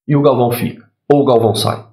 e o Galvão fica, ou o Galvão sai.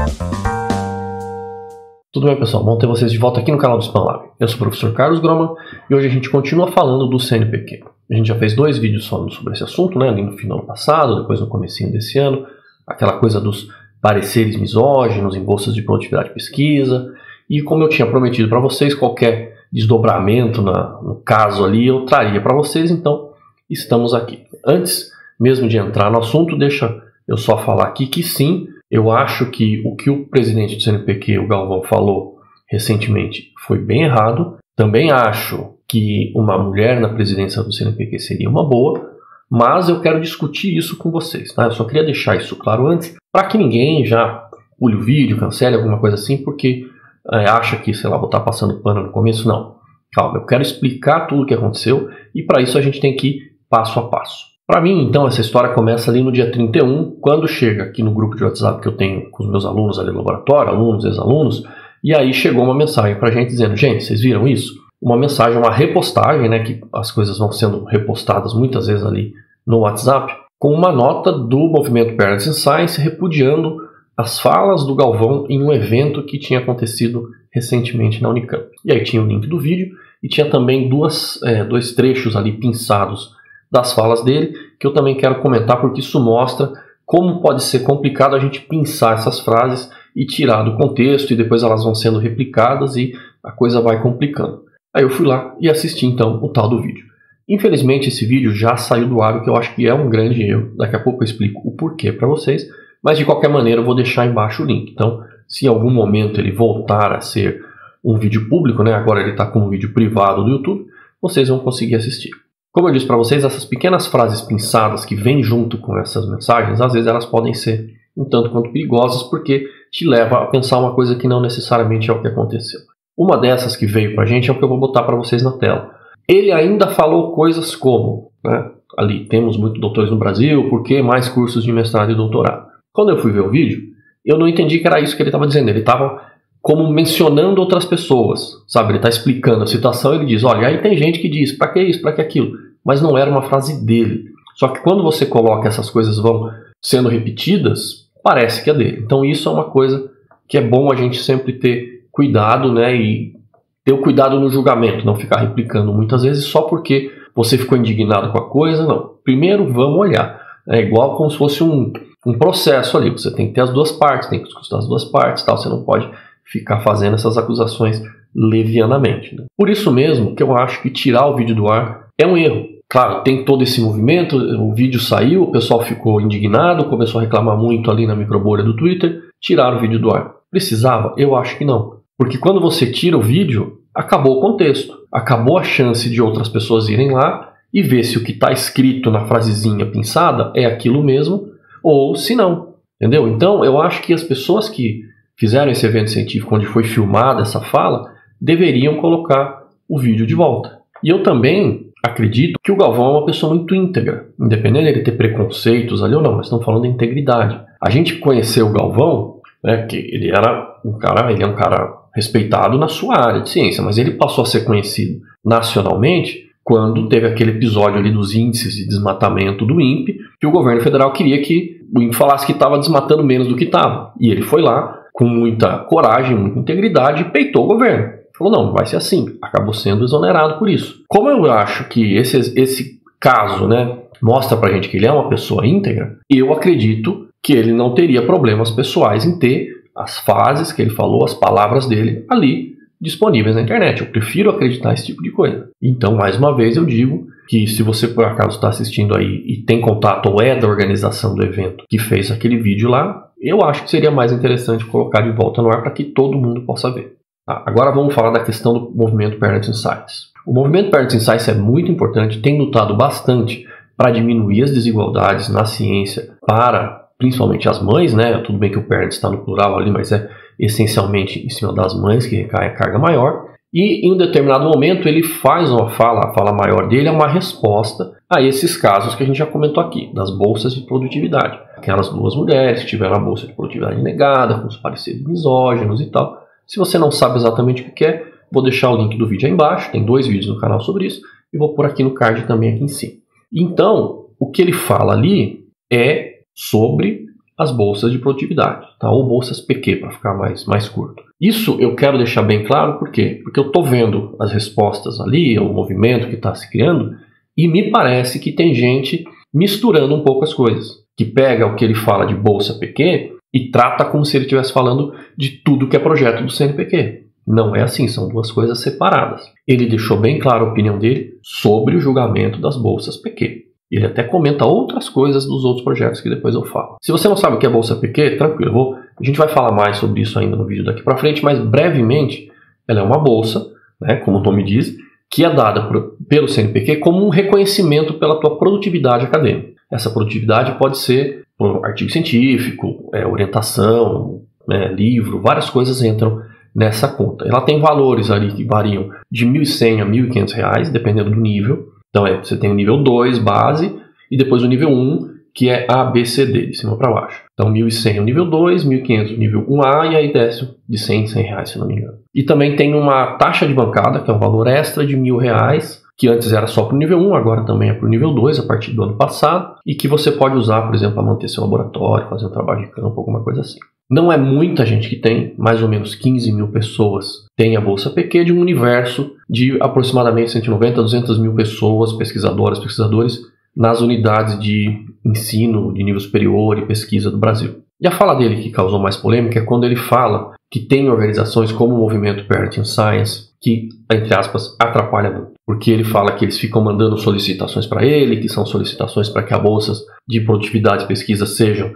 Tudo bem, pessoal? Bom ter vocês de volta aqui no canal do Spam Lab. Eu sou o professor Carlos Groman e hoje a gente continua falando do CNPq. A gente já fez 2 vídeos falando sobre esse assunto, né? Ali no final do passado, depois no comecinho desse ano, aquela coisa dos pareceres misóginos em bolsas de produtividade de pesquisa, e como eu tinha prometido para vocês, qualquer desdobramento no caso ali eu traria para vocês, então estamos aqui. Antes mesmo de entrar no assunto, deixa eu só falar aqui que sim, eu acho que o presidente do CNPq, o Galvão, falou recentemente foi bem errado. Também acho que uma mulher na presidência do CNPq seria uma boa, mas eu quero discutir isso com vocês, tá? Eu só queria deixar isso claro antes, para que ninguém já pule o vídeo, cancele alguma coisa assim, porque acha que, sei lá, vou estar passando pano no começo. Não, calma, eu quero explicar tudo o que aconteceu e para isso a gente tem que ir passo a passo. Para mim, então, essa história começa ali no dia 31, quando chega aqui no grupo de WhatsApp que eu tenho com os meus alunos ali no laboratório, alunos, ex-alunos, e aí chegou uma mensagem para a gente dizendo, gente, vocês viram isso? Uma mensagem, uma repostagem, né, que as coisas vão sendo repostadas muitas vezes ali no WhatsApp, com uma nota do movimento Parents in Science repudiando as falas do Galvão em um evento que tinha acontecido recentemente na Unicamp. E aí tinha o link do vídeo e tinha também dois trechos ali pinçados das falas dele, que eu também quero comentar porque isso mostra como pode ser complicado a gente pinçar essas frases e tirar do contexto, e depois elas vão sendo replicadas e a coisa vai complicando. Aí eu fui lá e assisti então o tal do vídeo. Infelizmente esse vídeo já saiu do ar, o que eu acho que é um grande erro. Daqui a pouco eu explico o porquê para vocês, mas de qualquer maneira eu vou deixar embaixo o link. Então, se em algum momento ele voltar a ser um vídeo público, né, agora ele está como um vídeo privado do YouTube, vocês vão conseguir assistir. Como eu disse para vocês, essas pequenas frases pinçadas que vêm junto com essas mensagens, às vezes elas podem ser um tanto quanto perigosas, porque te leva a pensar uma coisa que não necessariamente é o que aconteceu. Uma dessas que veio para a gente é o que eu vou botar para vocês na tela. Ele ainda falou coisas como, né, ali, temos muitos doutores no Brasil, por que mais cursos de mestrado e doutorado? Quando eu fui ver o vídeo, eu não entendi que era isso que ele estava dizendo. Ele estava como mencionando outras pessoas, sabe? Ele está explicando a situação e ele diz, olha, aí tem gente que diz, para que isso, para que aquilo? Mas não era uma frase dele. Só que quando você coloca essas coisas vão sendo repetidas, parece que é dele. Então isso é uma coisa que é bom a gente sempre ter cuidado, né? E ter o cuidado no julgamento, não ficar replicando muitas vezes só porque você ficou indignado com a coisa, não. Primeiro vamos olhar. É igual como se fosse um processo ali. Você tem que ter as duas partes, tem que escutar as duas partes, tal. Você não pode ficar fazendo essas acusações levianamente, né? Por isso mesmo que eu acho que tirar o vídeo do ar é um erro. Claro, tem todo esse movimento, o vídeo saiu, o pessoal ficou indignado, começou a reclamar muito ali na microbolha do Twitter, tiraram o vídeo do ar. Precisava? Eu acho que não. Porque quando você tira o vídeo, acabou o contexto. Acabou a chance de outras pessoas irem lá e ver se o que está escrito na frasezinha pinçada é aquilo mesmo, ou se não. Entendeu? Então, eu acho que as pessoas que fizeram esse evento científico onde foi filmada essa fala, deveriam colocar o vídeo de volta. E eu também acredito que o Galvão é uma pessoa muito íntegra, independente dele ter preconceitos ali ou não, nós estamos falando de integridade. A gente conheceu o Galvão, né, que ele é um cara respeitado na sua área de ciência, mas ele passou a ser conhecido nacionalmente quando teve aquele episódio ali dos índices de desmatamento do INPE, que o governo federal queria que o INPE falasse que estava desmatando menos do que estava. E ele foi lá, com muita coragem, muita integridade, e peitou o governo. Falou, não, vai ser assim. Acabou sendo exonerado por isso. Como eu acho que esse caso, né, mostra pra gente que ele é uma pessoa íntegra, eu acredito que ele não teria problemas pessoais em ter as frases que ele falou, as palavras dele ali disponíveis na internet. Eu prefiro acreditar nesse tipo de coisa. Então, mais uma vez, eu digo que se você por acaso está assistindo aí e tem contato ou é da organização do evento que fez aquele vídeo lá, eu acho que seria mais interessante colocar de volta no ar para que todo mundo possa ver. Tá, agora vamos falar da questão do movimento Parents in Science. O movimento Parents in Science é muito importante, tem lutado bastante para diminuir as desigualdades na ciência para, principalmente, as mães, né? Tudo bem que o Parents está no plural ali, mas é essencialmente em cima das mães que recai a carga maior. E em um determinado momento ele faz uma fala, a fala maior dele é uma resposta a esses casos que a gente já comentou aqui, das bolsas de produtividade. Aquelas 2 mulheres que tiveram a bolsa de produtividade negada, com os pareceres misóginos e tal. Se você não sabe exatamente o que é, vou deixar o link do vídeo aí embaixo, tem 2 vídeos no canal sobre isso, e vou pôr aqui no card também aqui em cima. Então, o que ele fala ali é sobre as bolsas de produtividade, tá? Ou bolsas PQ, para ficar mais curto. Isso eu quero deixar bem claro, por quê? Porque eu estou vendo as respostas ali, o movimento que está se criando, e me parece que tem gente misturando um pouco as coisas, que pega o que ele fala de bolsa PQ e trata como se ele estivesse falando de tudo que é projeto do CNPq. Não é assim, são duas coisas separadas. Ele deixou bem clara a opinião dele sobre o julgamento das bolsas PQ. Ele até comenta outras coisas dos outros projetos que depois eu falo. Se você não sabe o que é bolsa PQ, tranquilo, a gente vai falar mais sobre isso ainda no vídeo daqui para frente, mas brevemente, ela é uma bolsa, né, como o nome diz, que é dada pelo CNPq como um reconhecimento pela tua produtividade acadêmica. Essa produtividade pode ser por artigo científico, orientação, livro, várias coisas entram nessa conta. Ela tem valores ali que variam de R$ 1.100 a R$ 1.500, dependendo do nível. Então você tem o nível 2, base, e depois o nível 1, que é A, B, C, D, de cima para baixo. Então 1.100 é o nível 2, 1.500 é o nível 1A, e aí desce de 100 em 100 reais, se não me engano. E também tem uma taxa de bancada, que é um valor extra de R$ 1.000, que antes era só para o nível 1, agora também é para o nível 2, a partir do ano passado, e que você pode usar, por exemplo, para manter seu laboratório, fazer um trabalho de campo, alguma coisa assim. Não é muita gente que tem, mais ou menos 15 mil pessoas têm a Bolsa PQ, de um universo de aproximadamente 190 a 200 mil pessoas, pesquisadores, nas unidades de ensino de nível superior e pesquisa do Brasil. E a fala dele que causou mais polêmica é quando ele fala que tem organizações como o Movimento Parenting Science que, entre aspas, atrapalha muito. Porque ele fala que eles ficam mandando solicitações para ele, que são solicitações para que as bolsas de produtividade e pesquisa sejam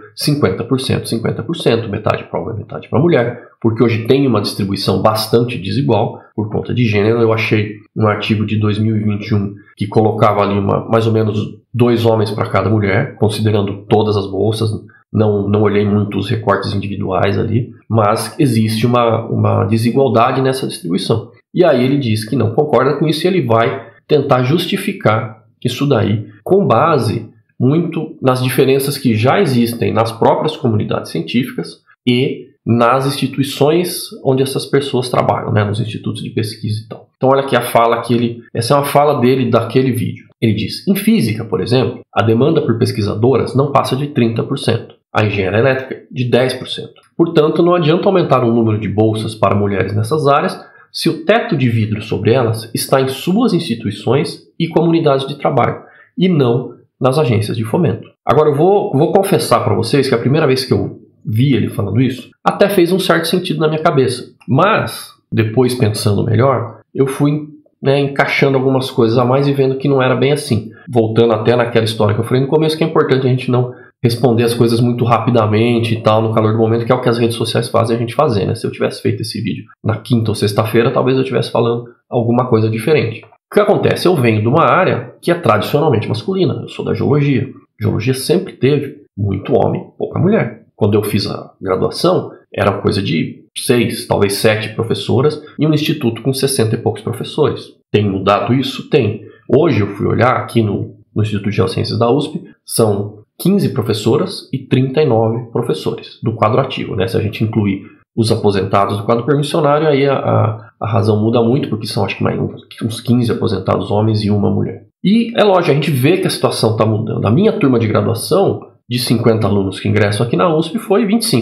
50%, metade para homem, metade para mulher, porque hoje tem uma distribuição bastante desigual por conta de gênero. Eu achei um artigo de 2021 que colocava ali mais ou menos 2 homens para cada mulher, considerando todas as bolsas. Não olhei muito os recortes individuais ali, mas existe uma desigualdade nessa distribuição. E aí ele diz que não concorda com isso e ele vai tentar justificar isso daí com base muito nas diferenças que já existem nas próprias comunidades científicas e nas instituições onde essas pessoas trabalham, né, nos institutos de pesquisa e tal. Então olha aqui a fala essa é uma fala dele daquele vídeo. Ele diz: em física, por exemplo, a demanda por pesquisadoras não passa de 30%. A engenharia elétrica de 10%. Portanto, não adianta aumentar o número de bolsas para mulheres nessas áreas se o teto de vidro sobre elas está em suas instituições e comunidades de trabalho, e não nas agências de fomento. Agora eu vou confessar para vocês que a primeira vez que eu vi ele falando isso, até fez um certo sentido na minha cabeça. Mas, depois pensando melhor, eu fui encaixando algumas coisas a mais e vendo que não era bem assim. Voltando até naquela história que eu falei no começo, que é importante a gente não responder as coisas muito rapidamente e tal, no calor do momento, que é o que as redes sociais fazem a gente fazer, né? Se eu tivesse feito esse vídeo na quinta ou sexta-feira, talvez eu estivesse falando alguma coisa diferente. O que acontece? Eu venho de uma área que é tradicionalmente masculina. Eu sou da geologia. Geologia sempre teve muito homem, pouca mulher. Quando eu fiz a graduação, era coisa de 6, talvez 7 professoras e um instituto com 60 e poucos professores. Tem mudado isso? Tem. Hoje eu fui olhar aqui no Instituto de Geociências da USP, são 15 professoras e 39 professores do quadro ativo, né? Se a gente incluir os aposentados do quadro permissionário, aí a razão muda muito, porque são acho que mais uns 15 aposentados homens e uma mulher. E é lógico, a gente vê que a situação está mudando. A minha turma de graduação, de 50 alunos que ingressam aqui na USP, foi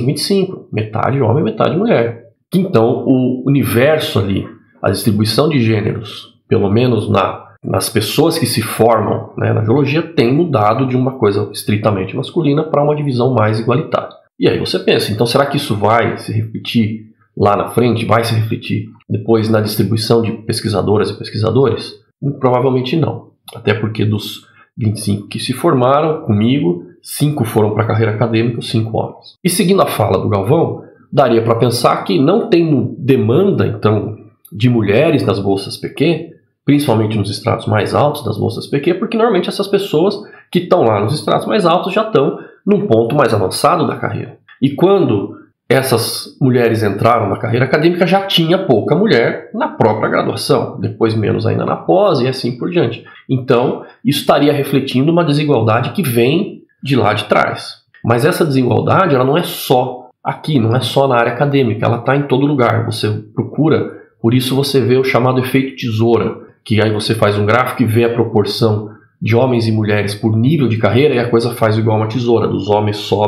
25, metade homem, metade mulher. Então o universo ali, a distribuição de gêneros, pelo menos nas pessoas que se formam, né, na geologia, tem mudado de uma coisa estritamente masculina para uma divisão mais igualitária. E aí você pensa, então será que isso vai se repetir lá na frente? Vai se refletir depois na distribuição de pesquisadoras e pesquisadores? Provavelmente não. Até porque dos 25 que se formaram comigo, 5 foram para a carreira acadêmica, 5 homens. E seguindo a fala do Galvão, daria para pensar que não tem demanda, então, de mulheres nas bolsas PQ, principalmente nos estratos mais altos das bolsas PQ, porque normalmente essas pessoas que estão lá nos estratos mais altos já estão num ponto mais avançado da carreira. E quando essas mulheres entraram na carreira acadêmica, já tinha pouca mulher na própria graduação, depois menos ainda na pós e assim por diante. Então, isso estaria refletindo uma desigualdade que vem de lá de trás. Mas essa desigualdade, ela não é só aqui, não é só na área acadêmica, ela está em todo lugar. Você procura, por isso você vê o chamado efeito tesoura, que aí você faz um gráfico e vê a proporção de homens e mulheres por nível de carreira e a coisa faz igual uma tesoura. Dos homens sobe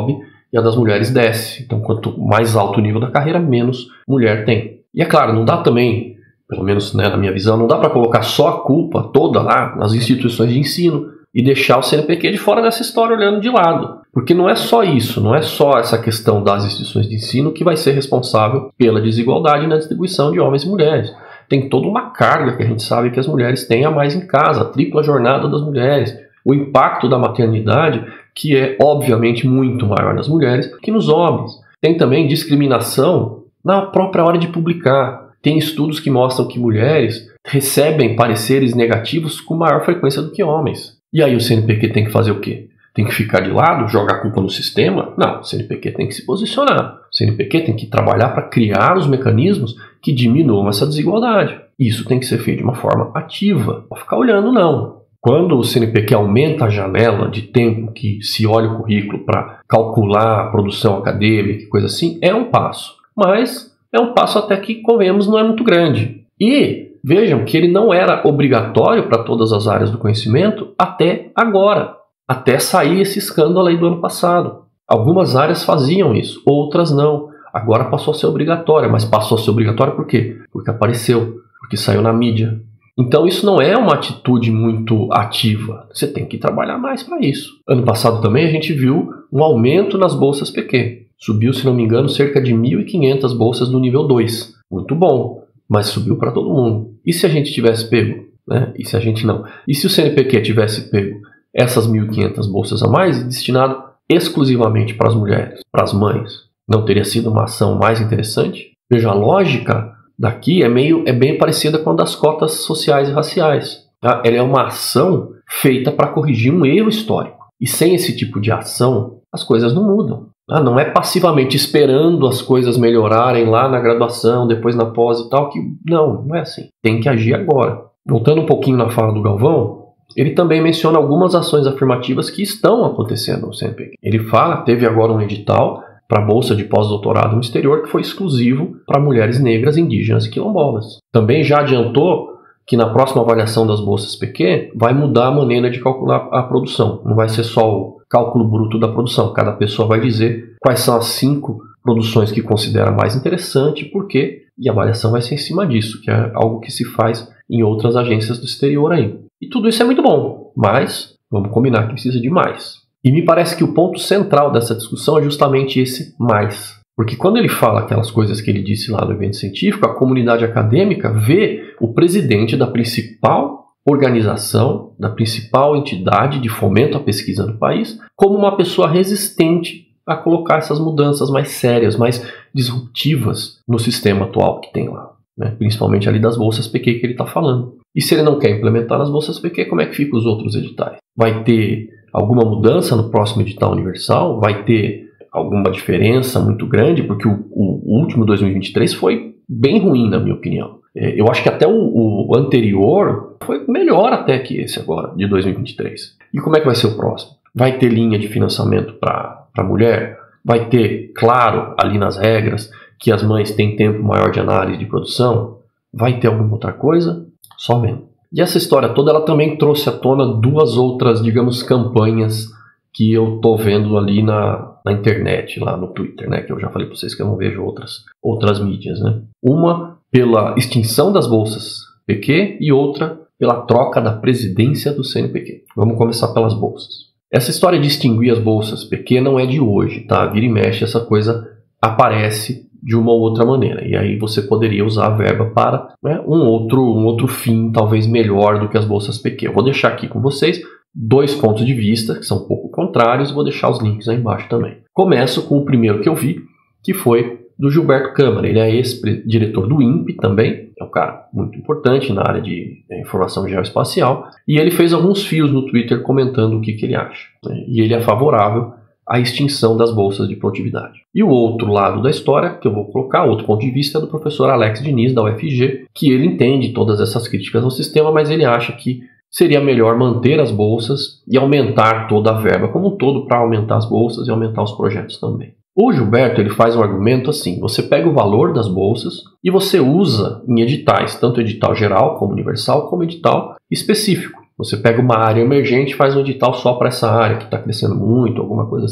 e a das mulheres desce. Então, quanto mais alto o nível da carreira, menos mulher tem. E é claro, não dá também, pelo menos, né, na minha visão, não dá para colocar só a culpa toda lá nas instituições de ensino e deixar o CNPq de fora dessa história olhando de lado. Porque não é só isso, não é só essa questão das instituições de ensino que vai ser responsável pela desigualdade na distribuição de homens e mulheres. Tem toda uma carga que a gente sabe que as mulheres têm a mais em casa, a tripla jornada das mulheres, o impacto da maternidade, que é obviamente muito maior nas mulheres que nos homens. Tem também discriminação na própria hora de publicar. Tem estudos que mostram que mulheres recebem pareceres negativos com maior frequência do que homens. E aí o CNPq tem que fazer o quê? Tem que ficar de lado, jogar a culpa no sistema? Não, o CNPq tem que se posicionar. O CNPq tem que trabalhar para criar os mecanismos que diminuam essa desigualdade. Isso tem que ser feito de uma forma ativa. Não ficar olhando, não. Quando o CNPq aumenta a janela de tempo que se olha o currículo para calcular a produção acadêmica e coisa assim, é um passo. Mas é um passo até que, convenhamos, não é muito grande. E vejam que ele não era obrigatório para todas as áreas do conhecimento até agora. Até sair esse escândalo aí do ano passado. Algumas áreas faziam isso, outras não. Agora passou a ser obrigatória, mas passou a ser obrigatória por quê? Porque apareceu, porque saiu na mídia. Então isso não é uma atitude muito ativa. Você tem que trabalhar mais para isso. Ano passado também a gente viu um aumento nas bolsas PQ. Subiu, se não me engano, cerca de 1.500 bolsas no nível 2. Muito bom, mas subiu para todo mundo. E se a gente tivesse pego? Né? E se a gente não? E se o CNPq tivesse pego essas 1.500 bolsas a mais e destinado exclusivamente para as mulheres, para as mães? Não teria sido uma ação mais interessante? Veja, a lógica daqui é bem parecida com a das cotas sociais e raciais. Tá? Ela é uma ação feita para corrigir um erro histórico. E sem esse tipo de ação, as coisas não mudam. Tá? Não é passivamente esperando as coisas melhorarem lá na graduação, depois na pós e tal. Não é assim. Tem que agir agora. Voltando um pouquinho na fala do Galvão, ele também menciona algumas ações afirmativas que estão acontecendo no CNPq. Ele fala, teve agora um edital para a bolsa de pós-doutorado no exterior que foi exclusivo para mulheres negras, indígenas e quilombolas. Também já adiantou que na próxima avaliação das bolsas PQ vai mudar a maneira de calcular a produção. Não vai ser só o cálculo bruto da produção. Cada pessoa vai dizer quais são as 5 produções que considera mais interessante e por quê. E a avaliação vai ser em cima disso, que é algo que se faz em outras agências do exterior aí. E tudo isso é muito bom, mas vamos combinar que precisa de mais. E me parece que o ponto central dessa discussão é justamente esse mais. Porque quando ele fala aquelas coisas que ele disse lá no evento científico, a comunidade acadêmica vê o presidente da principal organização, da principal entidade de fomento à pesquisa no país, como uma pessoa resistente a colocar essas mudanças mais sérias, mais disruptivas no sistema atual que tem lá. Né? Principalmente ali das bolsas PQ que ele está falando. E se ele não quer implementar nas bolsas PQ, como é que ficam os outros editais? Vai ter alguma mudança no próximo edital universal? Vai ter alguma diferença muito grande? Porque o último 2023 foi bem ruim, na minha opinião. Eu acho que até o anterior foi melhor até que esse agora, de 2023. E como é que vai ser o próximo? Vai ter linha de financiamento para mulher? Vai ter, claro, ali nas regras, que as mães têm tempo maior de análise de produção? Vai ter alguma outra coisa? Só vendo. E essa história toda, ela também trouxe à tona 2 outras, digamos, campanhas que eu tô vendo ali na internet, lá no Twitter, né? Que eu já falei para vocês que eu não vejo outras mídias, né? Uma pela extinção das bolsas PQ e outra pela troca da presidência do CNPq. Vamos começar pelas bolsas. Essa história de extinguir as bolsas PQ não é de hoje, tá? Vira e mexe, essa coisa aparece de uma ou outra maneira. E aí você poderia usar a verba para, né, um outro fim, talvez melhor do que as bolsas PQ. Eu vou deixar aqui com vocês 2 pontos de vista, que são um pouco contrários, vou deixar os links aí embaixo também. Começo com o primeiro que eu vi, que foi do Gilberto Câmara. Ele é ex-diretor do INPE também, é um cara muito importante na área de informação geoespacial, e ele fez alguns fios no Twitter comentando o que ele acha. Né? E ele é favorável à extinção das bolsas de produtividade. E o outro lado da história, que eu vou colocar, outro ponto de vista, é do professor Alex Diniz, da UFG, que ele entende todas essas críticas ao sistema, mas ele acha que seria melhor manter as bolsas e aumentar toda a verba como um todo para aumentar as bolsas e aumentar os projetos também. O Gilberto, ele faz um argumento assim: você pega o valor das bolsas e você usa em editais, tanto edital geral como universal, como edital específico. Você pega uma área emergente e faz um edital só para essa área que está crescendo muito, alguma coisa assim.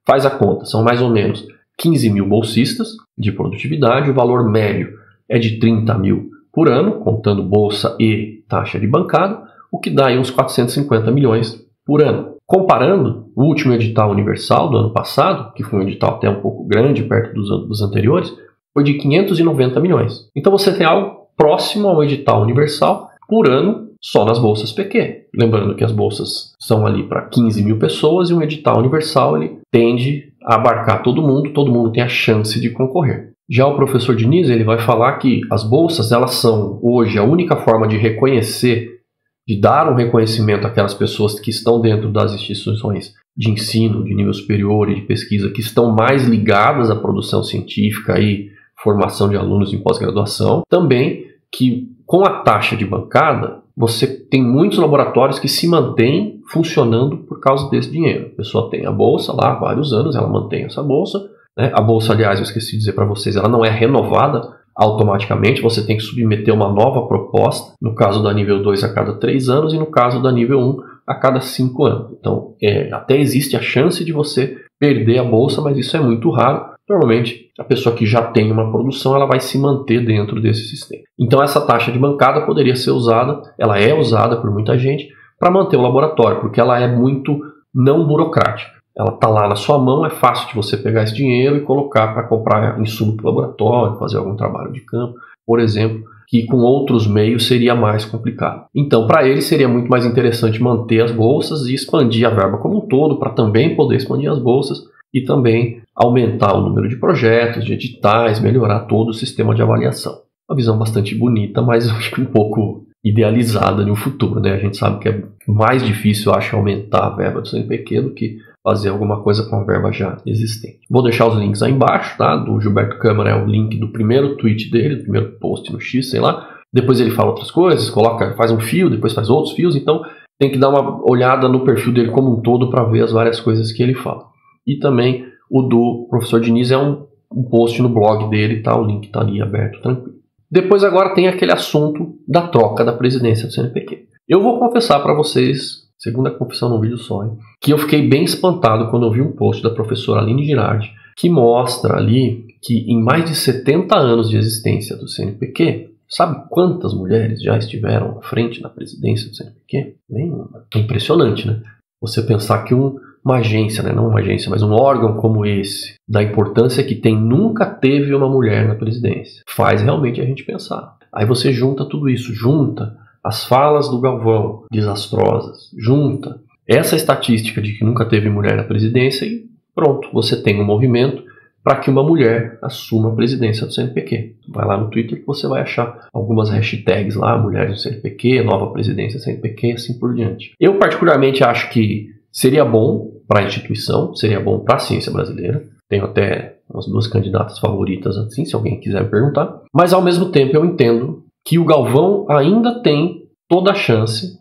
faz a conta, são mais ou menos 15 mil bolsistas de produtividade, o valor médio é de 30 mil por ano, contando bolsa e taxa de bancada, o que dá aí uns 450 milhões por ano. Comparando, o último edital universal do ano passado, que foi um edital até um pouco grande, perto dos anteriores, foi de 590 milhões. Então você tem algo próximo ao edital universal por ano só nas bolsas PQ. Lembrando que as bolsas são ali para 15 mil pessoas e um edital universal ele tende a abarcar todo mundo tem a chance de concorrer. Já o professor Diniz ele vai falar que as bolsas elas são hoje a única forma de reconhecer, de dar um reconhecimento àquelas pessoas que estão dentro das instituições de ensino, de nível superior e de pesquisa, que estão mais ligadas à produção científica e formação de alunos em pós-graduação. Também que com a taxa de bancada, você tem muitos laboratórios que se mantêm funcionando por causa desse dinheiro. A pessoa tem a bolsa lá há vários anos, ela mantém essa bolsa. Né? A bolsa, aliás, eu esqueci de dizer para vocês, ela não é renovada automaticamente, você tem que submeter uma nova proposta, no caso da nível 2 a cada 3 anos e no caso da nível 1 a cada 5 anos. Então, até existe a chance de você perder a bolsa, mas isso é muito raro. Normalmente, a pessoa que já tem uma produção, ela vai se manter dentro desse sistema. Então, essa taxa de bancada poderia ser usada, ela é usada por muita gente, para manter o laboratório, porque ela é muito não burocrática. Ela está lá na sua mão, é fácil de você pegar esse dinheiro e colocar para comprar insumo para o laboratório, fazer algum trabalho de campo, por exemplo, que com outros meios seria mais complicado. Então, para ele seria muito mais interessante manter as bolsas e expandir a verba como um todo, para também poder expandir as bolsas e também aumentar o número de projetos, de editais, melhorar todo o sistema de avaliação. Uma visão bastante bonita, mas acho que um pouco idealizada no futuro, né? A gente sabe que é mais difícil, acho, aumentar a verba do CNPq do que fazer alguma coisa com a verba já existente. Vou deixar os links aí embaixo, tá? Do Gilberto Câmara é o link do primeiro tweet dele, do primeiro post no X, sei lá. Depois ele fala outras coisas, faz um fio, depois faz outros fios, então tem que dar uma olhada no perfil dele como um todo para ver as várias coisas que ele fala. E também o do professor Diniz é um post no blog dele, tá? O link está ali aberto, tranquilo. Depois agora tem aquele assunto da troca da presidência do CNPq. Eu vou confessar para vocês, segunda confissão num vídeo só, hein, que eu fiquei bem espantado quando eu vi um post da professora Aline Girardi, que mostra ali que em mais de 70 anos de existência do CNPq, sabe quantas mulheres já estiveram à frente da presidência do CNPq? É impressionante, né? Você pensar que uma agência, né? Não uma agência, mas um órgão como esse, da importância que tem, nunca teve uma mulher na presidência. Faz realmente a gente pensar. Aí você junta tudo isso, junta as falas do Galvão, desastrosas, junta essa estatística de que nunca teve mulher na presidência e pronto, você tem um movimento para que uma mulher assuma a presidência do CNPq. Vai lá no Twitter que você vai achar algumas hashtags lá, mulheres do CNPq, nova presidência do CNPq e assim por diante. Eu particularmente acho que seria bom para a instituição, seria bom para a ciência brasileira. Tenho até umas 2 candidatas favoritas assim, se alguém quiser me perguntar. Mas ao mesmo tempo eu entendo que o Galvão ainda tem toda a chance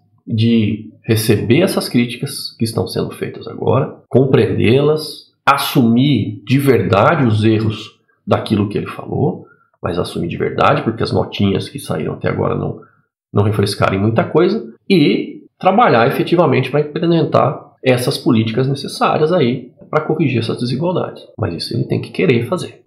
de receber essas críticas que estão sendo feitas agora, compreendê-las, assumir de verdade os erros daquilo que ele falou, mas assumir de verdade, porque as notinhas que saíram até agora não refrescarem muita coisa, e trabalhar efetivamente para implementar essas políticas necessárias aí para corrigir essas desigualdades. Mas isso ele tem que querer fazer.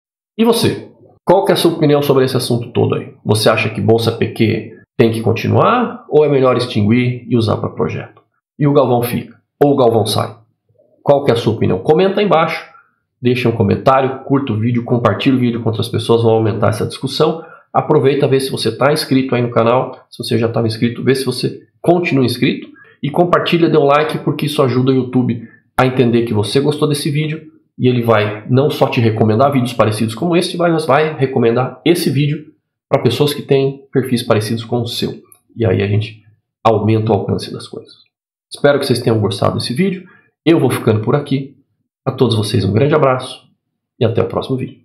E você? Qual que é a sua opinião sobre esse assunto todo aí? Você acha que Bolsa PQ tem que continuar ou é melhor extinguir e usar para projeto? E o Galvão fica? Ou o Galvão sai? Qual que é a sua opinião? Comenta aí embaixo, deixa um comentário, curta o vídeo, compartilha o vídeo com outras pessoas, vão aumentar essa discussão. Aproveita, vê se você está inscrito aí no canal, se você já estava inscrito, vê se você continua inscrito e compartilha, dê um like, porque isso ajuda o YouTube a entender que você gostou desse vídeo e ele vai não só te recomendar vídeos parecidos como esse, mas vai recomendar esse vídeo para pessoas que têm perfis parecidos com o seu. E aí a gente aumenta o alcance das coisas. Espero que vocês tenham gostado desse vídeo. Eu vou ficando por aqui. A todos vocês um grande abraço e até o próximo vídeo.